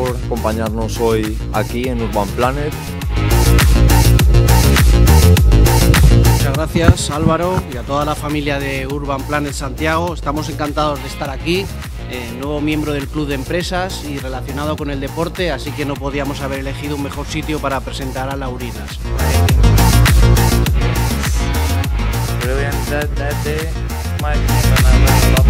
por acompañarnos hoy aquí en Urban Planet. Muchas gracias, Álvaro, y a toda la familia de Urban Planet Santiago. Estamos encantados de estar aquí, nuevo miembro del club de empresas y relacionado con el deporte, así que no podíamos haber elegido un mejor sitio para presentar a Laurinas. Brilliant that day, Mike